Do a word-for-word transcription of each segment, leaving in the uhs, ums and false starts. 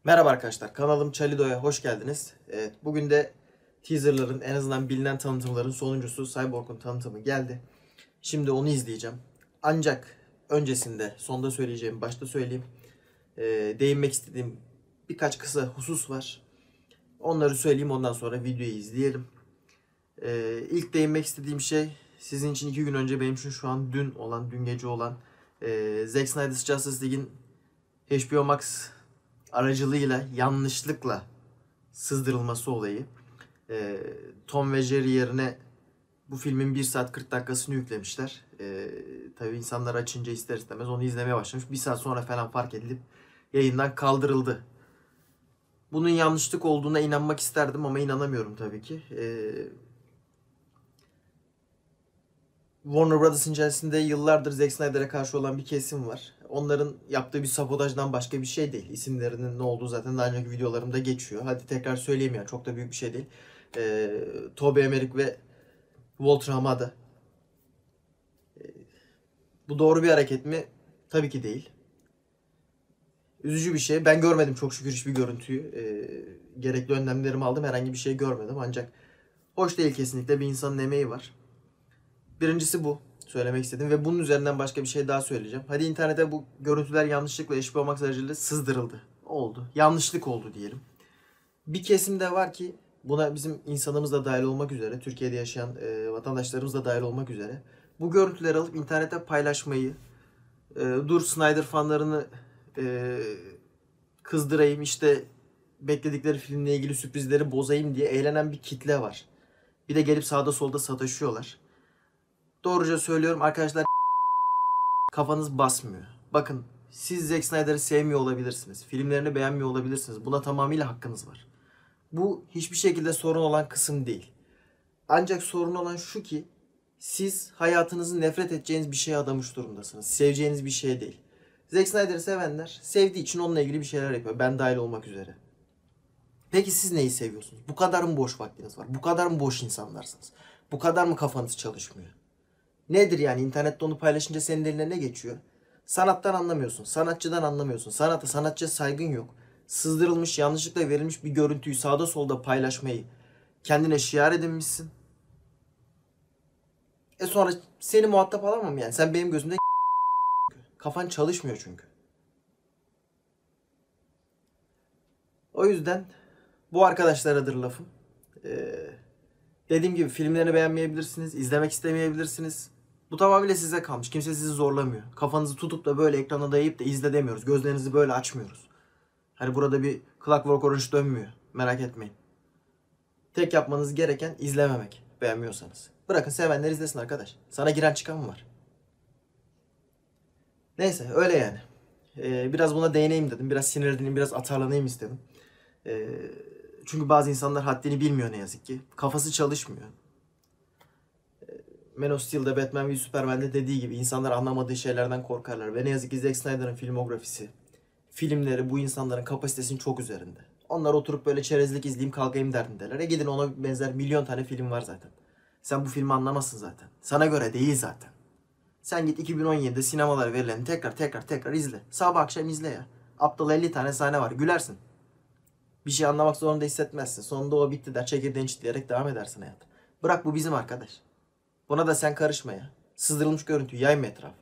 Merhaba arkadaşlar, kanalım Çalido'ya hoş geldiniz. Evet, bugün de teaserların, en azından bilinen tanıtımların sonuncusu Cyborg'un tanıtımı geldi. Şimdi onu izleyeceğim. Ancak öncesinde, sonda söyleyeceğim, başta söyleyeyim. Ee, değinmek istediğim birkaç kısa husus var. Onları söyleyeyim, ondan sonra videoyu izleyelim. Ee, ilk değinmek istediğim şey, sizin için iki gün önce, benim için şu an dün olan, dün gece olan e, Zack Snyder's Justice League'in H B O Max aracılığıyla yanlışlıkla sızdırılması olayı. Ee, Tom ve Jerry yerine bu filmin bir saat kırk dakikasını yüklemişler. Ee, tabii insanlar açınca ister istemez onu izlemeye başlamış. Bir saat sonra falan fark edilip yayından kaldırıldı. Bunun yanlışlık olduğuna inanmak isterdim ama inanamıyorum tabii ki. Ee, Warner Brothers'ın içerisinde yıllardır Zack Snyder'e karşı olan bir kesim var. Onların yaptığı bir sabotajdan başka bir şey değil. İsimlerinin ne olduğu zaten daha önceki videolarımda geçiyor. Hadi tekrar söyleyeyim yani, çok da büyük bir şey değil. Ee, Tobey Emmerich ve Walter Hamada. Ee, bu doğru bir hareket mi? Tabii ki değil. Üzücü bir şey. Ben görmedim çok şükür hiçbir görüntüyü. Ee, gerekli önlemlerimi aldım. Herhangi bir şey görmedim. Ancak hoş değil kesinlikle. Bir insanın emeği var. Birincisi bu. Söylemek istedim ve bunun üzerinden başka bir şey daha söyleyeceğim. Hadi internete bu görüntüler yanlışlıkla H B O Max aracılığıyla sızdırıldı. Oldu. Yanlışlık oldu diyelim. Bir kesim de var ki buna bizim insanımız da dahil olmak üzere, Türkiye'de yaşayan e, vatandaşlarımız da dahil olmak üzere bu görüntüleri alıp internete paylaşmayı, e, dur Snyder fanlarını e, kızdırayım, işte bekledikleri filmle ilgili sürprizleri bozayım diye eğlenen bir kitle var. Bir de gelip sağda solda sataşıyorlar. Doğruca söylüyorum arkadaşlar, kafanız basmıyor. Bakın, siz Zack Snyder'ı sevmiyor olabilirsiniz. Filmlerini beğenmiyor olabilirsiniz. Buna tamamıyla hakkınız var. Bu hiçbir şekilde sorun olan kısım değil. Ancak sorun olan şu ki, siz hayatınızı nefret edeceğiniz bir şeye adamış durumdasınız. Seveceğiniz bir şey değil. Zack Snyder'ı sevenler sevdiği için onunla ilgili bir şeyler yapıyor. Ben dahil olmak üzere. Peki siz neyi seviyorsunuz? Bu kadar mı boş vaktiniz var? Bu kadar mı boş insanlarsınız? Bu kadar mı kafanız çalışmıyor? Nedir yani, internette onu paylaşınca senin eline ne geçiyor? Sanattan anlamıyorsun, sanatçıdan anlamıyorsun, sanata, sanatçıya saygın yok. Sızdırılmış, yanlışlıkla verilmiş bir görüntüyü sağda solda paylaşmayı kendine şiar edinmişsin. E sonra seni muhatap alamam yani. Sen benim gözümde kafan çalışmıyor çünkü. O yüzden bu arkadaşlaradır lafım. Ee, dediğim gibi filmlerini beğenmeyebilirsiniz, izlemek istemeyebilirsiniz. Bu tamamıyla size kalmış. Kimse sizi zorlamıyor. Kafanızı tutup da böyle ekrana dayayıp da izle demiyoruz. Gözlerinizi böyle açmıyoruz. Hani burada bir Clockwork Orange dönmüyor. Merak etmeyin. Tek yapmanız gereken izlememek. Beğenmiyorsanız. Bırakın sevenler izlesin arkadaş. Sana giren çıkan mı var? Neyse öyle yani. Ee, biraz buna değineyim dedim. Biraz sinirleneyim, biraz atarlanayım istedim. Ee, çünkü bazı insanlar haddini bilmiyor ne yazık ki. Kafası çalışmıyor. Man of Steel'de, Batman ve Superman'de dediği gibi insanlar anlamadığı şeylerden korkarlar. Ve ne yazık ki Zack Snyder'ın filmografisi, filmleri bu insanların kapasitesinin çok üzerinde. Onlar oturup böyle çerezlik izleyeyim kalkayım derdindeler. E gidin, ona benzer milyon tane film var zaten. Sen bu filmi anlamazsın zaten. Sana göre değil zaten. Sen git iki bin on yedide sinemalara verileni tekrar tekrar tekrar izle. Sabah akşam izle ya. Aptal elli tane sahne var. Gülersin. Bir şey anlamak zorunda hissetmezsin. Sonunda o bitti der, çekirdeğini çitleyerek devam edersin hayata. Bırak, bu bizim arkadaş. Buna da sen karışma ya. Sızdırılmış görüntüyü yayma etrafa.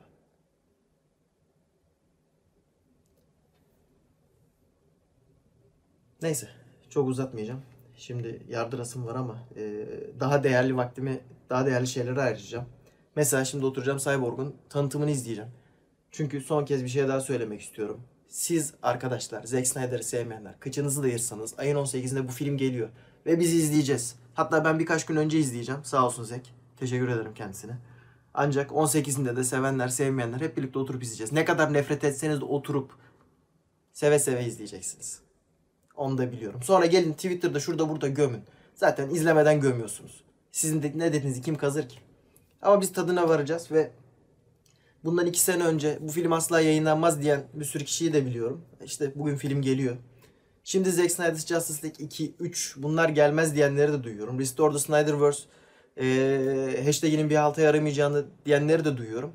Neyse, çok uzatmayacağım. Şimdi yardırasım var ama e, daha değerli vaktimi daha değerli şeylere ayıracağım. Mesela şimdi oturacağım, Cyborg'un tanıtımını izleyeceğim. Çünkü son kez bir şey daha söylemek istiyorum. Siz arkadaşlar, Zack Snyder'ı sevmeyenler, kıçınızı da yırtsanız ayın on sekizinde bu film geliyor. Ve biz izleyeceğiz. Hatta ben birkaç gün önce izleyeceğim. Sağ olsun Zack. Teşekkür ederim kendisine. Ancak on sekizinde de sevenler, sevmeyenler hep birlikte oturup izleyeceğiz. Ne kadar nefret etseniz de oturup seve seve izleyeceksiniz. Onu da biliyorum. Sonra gelin Twitter'da şurada burada gömün. Zaten izlemeden gömüyorsunuz. Sizin de ne dediğinizi kim kazır ki? Ama biz tadına varacağız ve bundan iki sene önce bu film asla yayınlanmaz diyen bir sürü kişiyi de biliyorum. İşte bugün film geliyor. Şimdi Zack Snyder's Justice League iki, üç bunlar gelmez diyenleri de duyuyorum. Restore the Snyderverse ee, hashtag'inin bir halta yaramayacağını diyenleri de duyuyorum.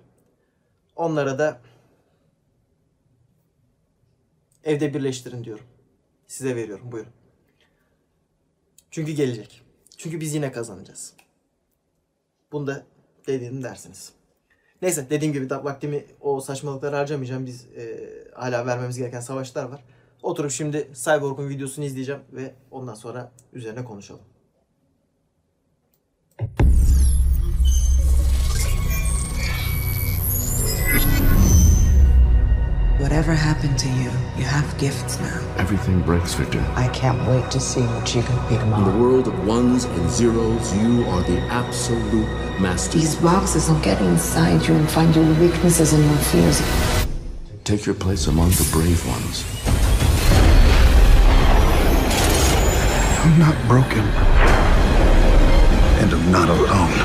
Onlara da evde birleştirin diyorum. Size veriyorum. Buyurun. Çünkü gelecek. Çünkü biz yine kazanacağız. Bunu da dediğim dersiniz. Neyse, dediğim gibi da vaktimi o saçmalıklara harcamayacağım. Biz e, hala vermemiz gereken savaşlar var. Oturup şimdi Cyborg'un videosunu izleyeceğim ve ondan sonra üzerine konuşalım. Whatever happened to you, you have gifts now. Everything breaks, Victor. I can't wait to see what you can pick In the world of ones and zeros, you are the absolute master. These boxes will get inside you and find your weaknesses and your fears. Take your place among the brave ones. I'm not broken. And I'm not alone.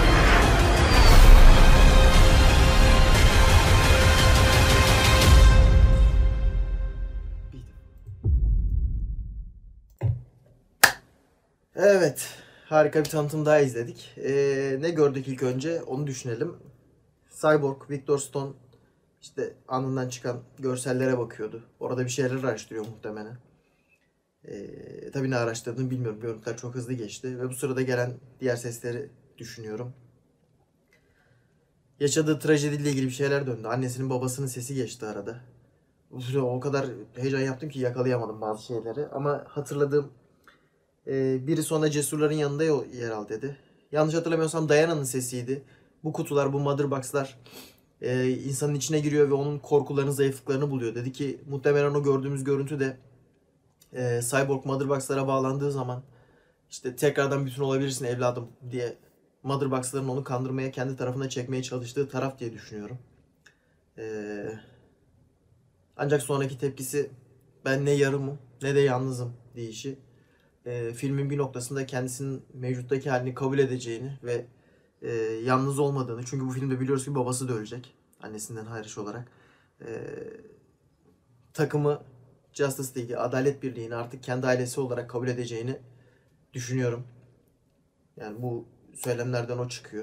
Evet, harika bir tanıtım daha izledik. Ee, ne gördük ilk önce onu düşünelim. Cyborg, Victor Stone işte anından çıkan görsellere bakıyordu. Orada bir şeyler araştırıyor muhtemelen. Ee, tabii ne araştırdığını bilmiyorum. Görüntüler çok hızlı geçti ve bu sırada gelen diğer sesleri düşünüyorum. Yaşadığı trajediyle ilgili bir şeyler döndü. Annesinin babasının sesi geçti arada. O kadar heyecan yaptım ki yakalayamadım bazı şeyleri. Ama hatırladığım Ee, biri sonra cesurların yanında yer al dedi. Yanlış hatırlamıyorsam Diana'nın sesiydi. Bu kutular, bu mother box'lar e, insanın içine giriyor ve onun korkularını, zayıflıklarını buluyor. Dedi ki muhtemelen o gördüğümüz görüntü de e, Cyborg mother box'lara bağlandığı zaman işte tekrardan bütün olabilirsin evladım diye mother box'ların onu kandırmaya, kendi tarafına çekmeye çalıştığı taraf diye düşünüyorum. Ee, ancak sonraki tepkisi ben ne yarımım ne de yalnızım deyişi. E, filmin bir noktasında kendisinin mevcuttaki halini kabul edeceğini ve e, yalnız olmadığını, çünkü bu filmde biliyoruz ki babası da ölecek annesinden hariç olarak, e, takımı Justice League'i, Adalet Birliği'ni artık kendi ailesi olarak kabul edeceğini düşünüyorum. Yani bu söylemlerden o çıkıyor.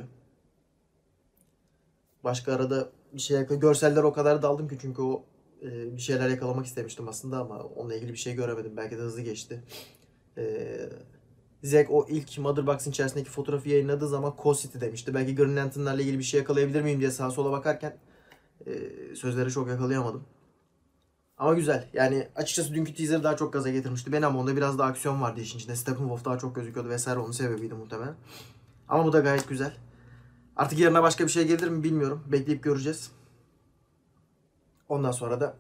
Başka arada bir şey yakaladım. Görseller o kadar daldım ki çünkü o e, bir şeyler yakalamak istemiştim aslında ama onunla ilgili bir şey göremedim. Belki de hızlı geçti. Ee, Zack o ilk Mother Box'ın içerisindeki fotoğrafı yayınladığı zaman Cold City demişti. Belki Green Lantern'larla ilgili bir şey yakalayabilir miyim diye sağa sola bakarken e, sözleri çok yakalayamadım. Ama güzel. Yani açıkçası dünkü teaser daha çok gaza getirmişti beni ama onda biraz daha aksiyon vardı işin içinde. Steppenwolf daha çok gözüküyordu vesaire, onun sebebiydi muhtemelen. Ama bu da gayet güzel. Artık yarına başka bir şey gelir mi bilmiyorum. Bekleyip göreceğiz. Ondan sonra da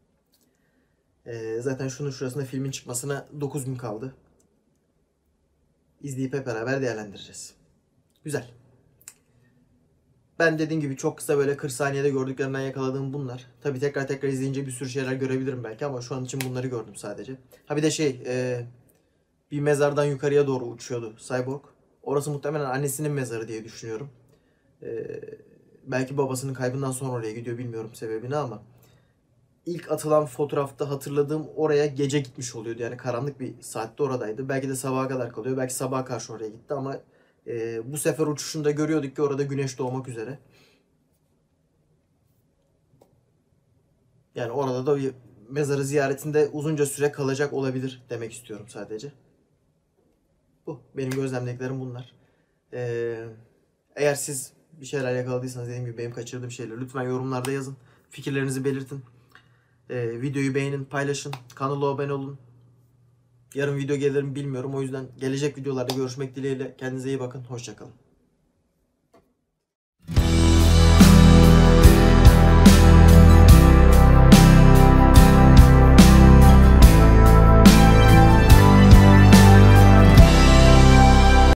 e, zaten şunun şurasında filmin çıkmasına dokuz gün kaldı. İzleyip hep beraber değerlendireceğiz. Güzel. Ben dediğim gibi çok kısa böyle kırk saniyede gördüklerimden yakaladığım bunlar. Tabi tekrar tekrar izleyince bir sürü şeyler görebilirim belki ama şu an için bunları gördüm sadece. Ha bir de şey, e, bir mezardan yukarıya doğru uçuyordu Cyborg. Orası muhtemelen annesinin mezarı diye düşünüyorum. E, belki babasının kaybından sonra oraya gidiyor, bilmiyorum sebebini ama İlk atılan fotoğrafta hatırladığım oraya gece gitmiş oluyordu. Yani karanlık bir saatte oradaydı. Belki de sabaha kadar kalıyor. Belki sabaha karşı oraya gitti ama e, bu sefer uçuşunda görüyorduk ki orada güneş doğmak üzere. Yani orada da bir mezarı ziyaretinde uzunca süre kalacak olabilir demek istiyorum sadece. Bu. Benim gözlemlediklerim bunlar. Ee, eğer siz bir şeyler yakaladıysanız, dediğim gibi benim kaçırdığım şeyler, lütfen yorumlarda yazın. Fikirlerinizi belirtin. Ee, videoyu beğenin, paylaşın, kanala abone olun. Yarın video gelir mi bilmiyorum. O yüzden gelecek videolarda görüşmek dileğiyle. Kendinize iyi bakın. Hoşça kalın.